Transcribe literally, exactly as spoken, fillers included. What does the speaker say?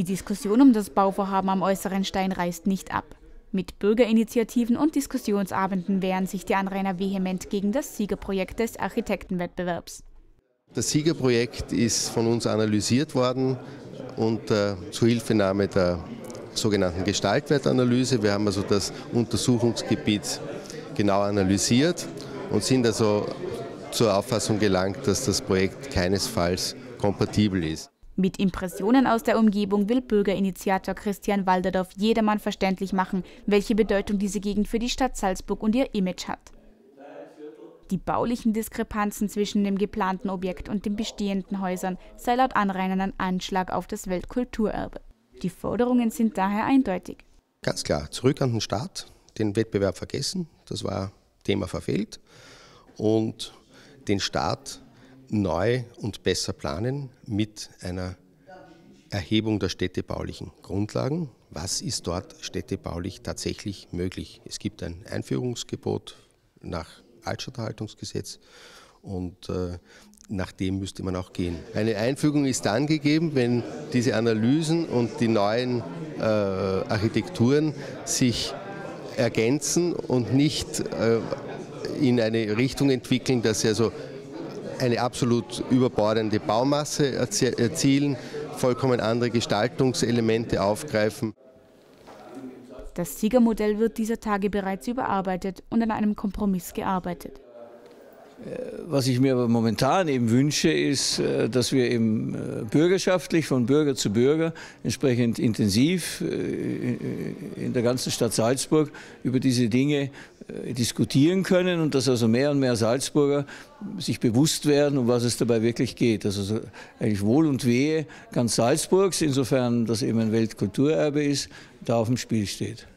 Die Diskussion um das Bauvorhaben am Äußeren Stein reißt nicht ab. Mit Bürgerinitiativen und Diskussionsabenden wehren sich die Anrainer vehement gegen das Siegerprojekt des Architektenwettbewerbs. Das Siegerprojekt ist von uns analysiert worden unter Zuhilfenahme der sogenannten Gestaltwertanalyse. Wir haben also das Untersuchungsgebiet genau analysiert und sind also zur Auffassung gelangt, dass das Projekt keinesfalls kompatibel ist. Mit Impressionen aus der Umgebung will Bürgerinitiator Christian Walderdorf jedermann verständlich machen, welche Bedeutung diese Gegend für die Stadt Salzburg und ihr Image hat. Die baulichen Diskrepanzen zwischen dem geplanten Objekt und den bestehenden Häusern sei laut Anrainern ein Anschlag auf das Weltkulturerbe. Die Forderungen sind daher eindeutig. Ganz klar, zurück an den Staat, den Wettbewerb vergessen, das war Thema verfehlt, und den Staat neu und besser planen mit einer Erhebung der städtebaulichen Grundlagen. Was ist dort städtebaulich tatsächlich möglich? Es gibt ein Einführungsgebot nach Altstadthaltungsgesetz und äh, nach dem müsste man auch gehen. Eine Einfügung ist dann gegeben, wenn diese Analysen und die neuen äh, Architekturen sich ergänzen und nicht äh, in eine Richtung entwickeln, dass sie also eine absolut überbordende Baumasse erzielen, vollkommen andere Gestaltungselemente aufgreifen. Das Siegermodell wird dieser Tage bereits überarbeitet und an einem Kompromiss gearbeitet. Was ich mir aber momentan eben wünsche, ist, dass wir eben bürgerschaftlich von Bürger zu Bürger entsprechend intensiv in der ganzen Stadt Salzburg über diese Dinge diskutieren können und dass also mehr und mehr Salzburger sich bewusst werden, um was es dabei wirklich geht. Also eigentlich Wohl und Wehe ganz Salzburgs, insofern das eben ein Weltkulturerbe ist, da auf dem Spiel steht.